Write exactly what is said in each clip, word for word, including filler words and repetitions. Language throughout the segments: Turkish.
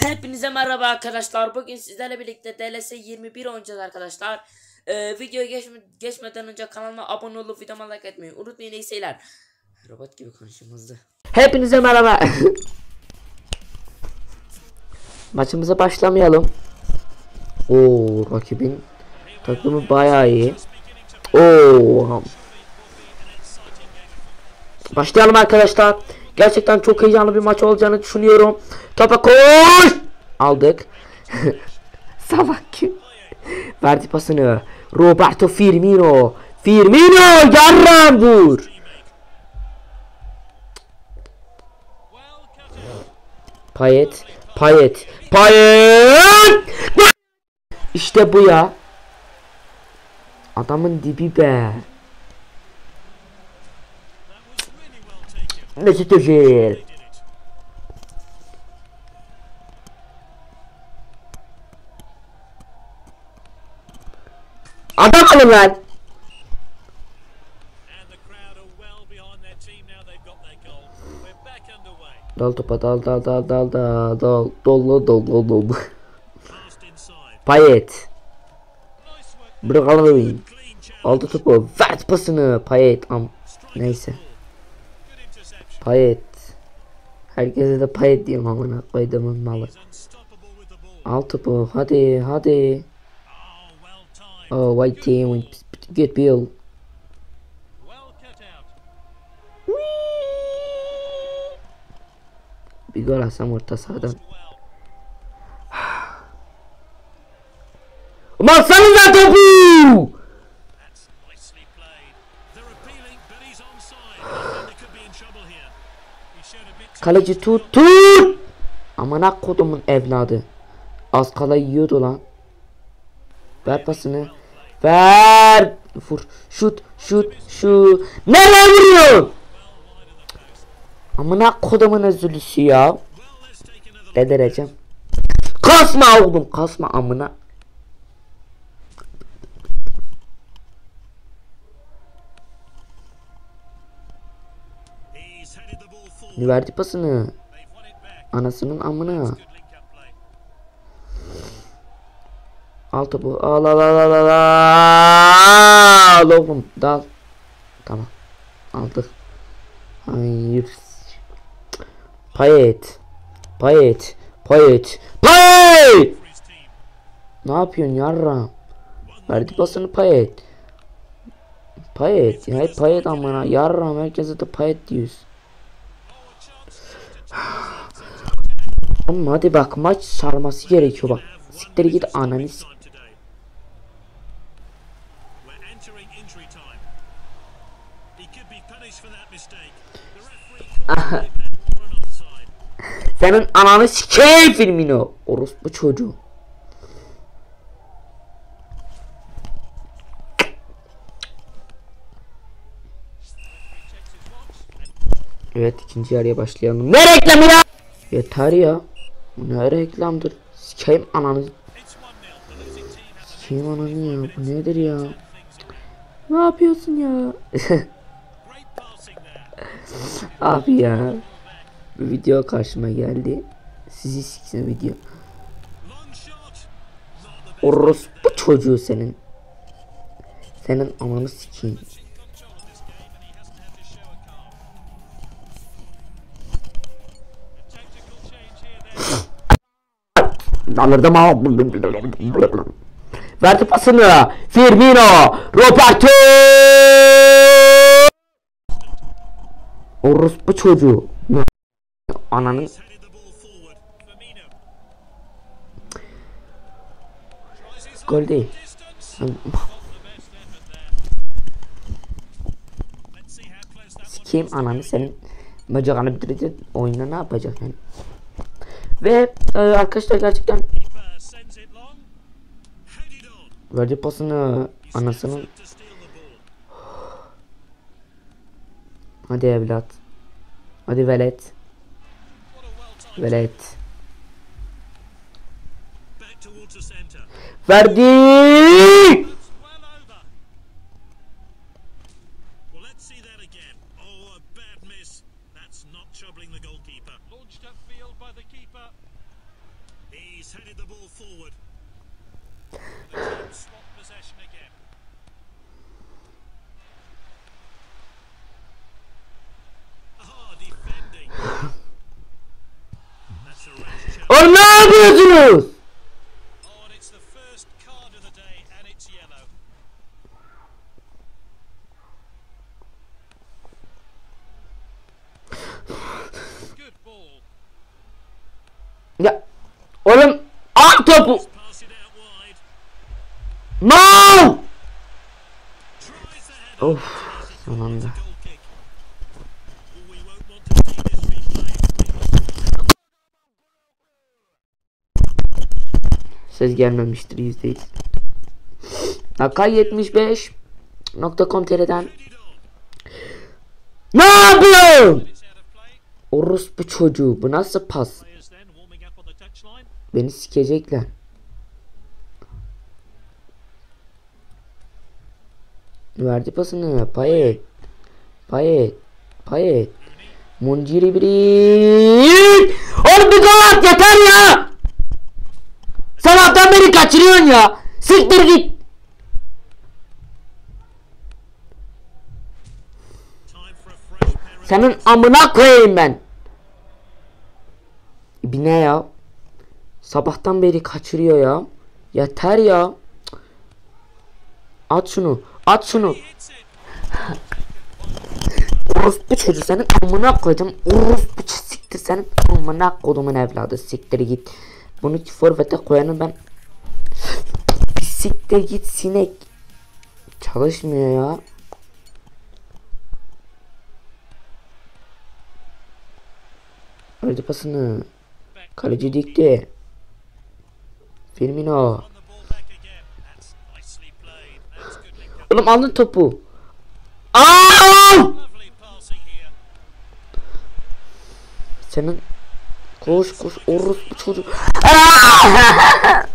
Hepinize merhaba arkadaşlar. Bugün sizlerle birlikte D L S yirmi bir oynayacağız arkadaşlar. Ee, videoya geçme, geçmeden önce kanalıma abone olup videoma like etmeyi unutmayın. İyi seyirler. Robot gibi konuşuyoruz. Hepinize merhaba. Maçımıza başlamayalım. Oo, rakibin takımı bayağı iyi. Oo. Başlayalım arkadaşlar. Gerçekten çok heyecanlı bir maç olacağını düşünüyorum. Topa koş! Aldık. Salak kim? Verdi pasını. Roberto Firmino. Firmino! Yarram vur! Payet. Payet. Payet! İşte bu ya. Adamın dibi be. Mesut Özil. Adam alın lan. Dal topa dal dal dal dal dal dal dol dol dol dol. Payet. Bırakalım. Aldı topu. Ver pasını. Payet. Am neyse. Payet. Herkese de payet diyeyim amına koyduğumun malı. Al topu. Hadi hadi. Oh, white team with good build. Bir gol atsam orta sahadan. Malsanıza topu! Kaleci tut tut! Amına kodumun evladı. Az kala yiyordu lan. Ver pasını. Ver. Vur. Şut. Şut. Şut. Nereye vuruyor? Amına kodumun özürlüsü ya. Dedireceğim. Kasma oğlum. Kasma amına. Verdi pasını. Anasının amına. Al topu. Al al al al al al oğlum. Dal. Tamam. Aldık. Hayır. Payet. Payet. Payet. Payet. Ne yapıyorsun yarra? Verdi pasını Payet. Payet. Ya Payet amına. Yarra herkese de Payet diyoruz. Ama hadi bak maç sarması gerekiyor bak. Siktir git ananı s**. Senin ananı sikeyim Firmino. Orospu çocuğu. Evet, ikinci yarıya başlayalım. Ne reklamı ya? Yeter ya. Bu ne reklamdır? Sikeyim ananı. Sikeyim ananı ya. Bu nedir ya? Ne yapıyorsun ya? Abi ya. Bu video karşıma geldi. Sizi siksin video. Orospu çocuğu senin. Senin ananı sikeyim. Alırdım ama. Verdi pasını. Firmino. Roberto. Orospu çocuğu. Ananı. Gol değil. Sikeyim ananı senin. Bacağını bitirecek. Oyunda ne yapacak yani? Ve e, arkadaşlar gerçekten verdi pasını anasının. Hadi evlat. Hadi velet. Velet. Verdi. He's headed the ball forward. The team swap possession again. Ah, defending. That's a rash challenge. Oğlum ne yapıyorsunuz? Oh, and it's the first card of the day, and it's yellow. Good ball. Ya oğlum at topu. Pass it out wide. No! Tries the head. Of son anda. Goal kick. Oh, we won't want to see this replay. Ses gelmemiştir yüzde yüz. Dakika yetmiş beş nokta com nokta tr'den. Ne yapıyorsun? It's out of play. Orospu çocuğu, bu nasıl pas? Players then warming up on the touchline. Beni sikecekler. Verdi pasını. Payet. Payet. Payet. Munciri biri. Oğlum bir gol at yeter ya. Sabahtan beri kaçırıyorsun ya. Siktir git. Time for a fresh pair of Senin amına koyayım ben. Bir ne ya? Sabahtan beri kaçırıyor ya. Yeter ya. At şunu. At şunu. hits it. Orospu çocuğu, senin amına koydum. Orospu çocuğu, siktir senin amına kodumun evladı. Siktir git. Bunu forvete koyanı ben. Bir siktir git sinek. Çalışmıyor ya. Verdi pasını. Kaleci dikti. Firmino. On the ball back again. That's nicely played. That's good link up. Oğlum aldın topu. Aa! Lovely passing here. Senin koş koş orospu çocuk. Aa!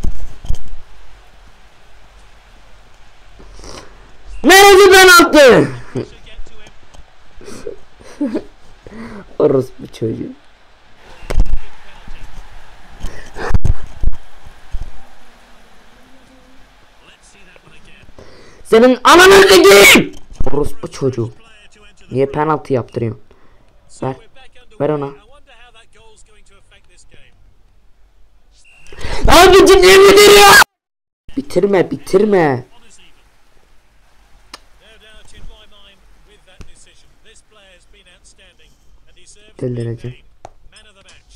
Neresi penaltı? To get to him. Orospu çocuğu. Let's see that one again. Senin ananı sikeyim. Orospu çocuğu. Player to enter the Niye penaltı yaptırıyorsun? So Ver. we're back Ver underway. ona. I wonder how that goal's going to affect this game. Abi ciddi ya? Bitirme bitirme. On is even. No doubt in my mind with that decision. This player's been outstanding and deserves to be Delireceğim. named man of the match.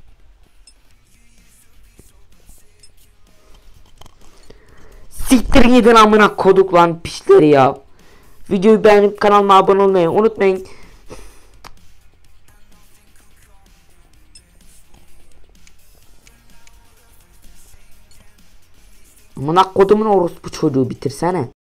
Siktir gidin amına koduk lan pişleri ya. Videoyu beğenip kanalıma abone olmayı unutmayın. Amına kodumun orospu çocuğu, bitirsene.